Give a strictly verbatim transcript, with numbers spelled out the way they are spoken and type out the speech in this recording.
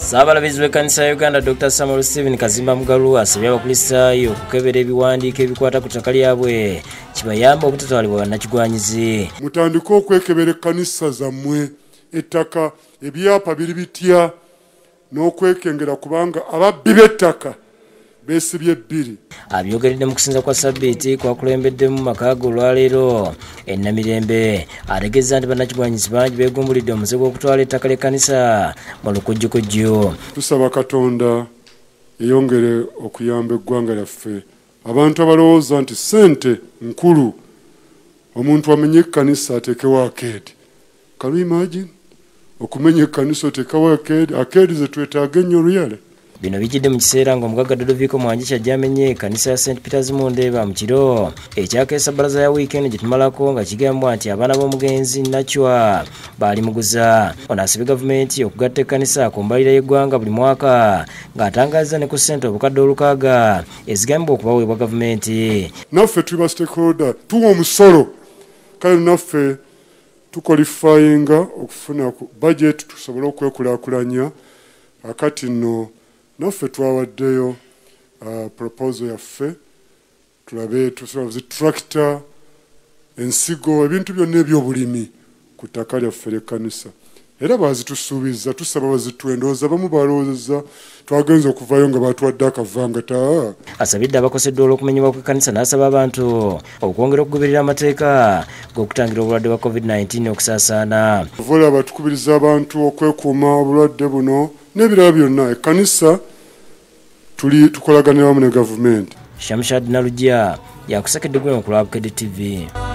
Saabalabizi w'ekkanisa ya Uganda Doctor Samuel Stephen Kazimba Mugalu asabye abakulisitaayo okukebera ebiwandiiko ebikwata ku ttaka lyabwe kibayamba obutatwalibwa bannakigwanyizi. Mutandika okwekebera ekkanisa zammwe ettaka ebyapa biri bitya n'okwekengera kubanga ababbi b'ettaka beesibye bbiri. Abyogeredde mu kusinza kwa Ssabbiiti kwakulembeddemu mu maka ge olwaleero e Namirembe ategeeza nti bannakigwanyizi bangi beegumbulidde omuze gw'okutwala ettaka ly'ekkanisa mu lukujjukujju. Tusaba Katonda eyongere okuyamba eggwanga lyaffe. Abantu abalowooza nti ssente nkulu omuntu amenye ekkanisa ateekewo akeedi. Can you imagine? Okumenya ekkanisa oteekawo akeedi. Akeedi ze twetaaga ennyo oluyale. Bino bijidde mu kiseera ng'omugagga Dodoviiko Mwangi kyajjamenye ekkanisa ya Saint Peter's mu Ndeeba mu kiro ekyakeesa bbalaza ya weekend gye tumalako nga kigambwa nti abaana b'omugenzi Nachwa baali muguza. Ono asabye gavumenti okugatta ekkanisa ku mbalira y'eggwanga buli mwaka ng'atangaaza ne ku ssente obukadde olukaaga ezigambibwa okubaweebwa gavumenti. Naffe tuli ba stakeholder tuwa omusolo kale naffe tukwalifayinga okufuna budget tusobole okwekulaakulanya akati nno naffe twawaddeyo uh, proposal yaffe tulabe tusobola tractor ensigo ebintu byonna eby'obulimi ku ttaka lyaffe ly'ekkanisa era baazitusuubiza tusaba bazitwendooza bamu balowoozezza twagenza okuvayo nga baatuwadde akavangata. Asabidde abakoseddwa olw'okumenyebwa kw'ekkanisa n'asaba abantu okwongera okugoberera amateeka g'okutangira obulwadde bwa covid nineteen okusaasaana. Vola batukubiriza abantu okwekuuma obulwadde buno n'ebirala byonna ekkanisa tuli tukolaganira wamu ne gavumenti. Shamshad Nalujja yakusekedde gwe mu Kulaabukedde T V.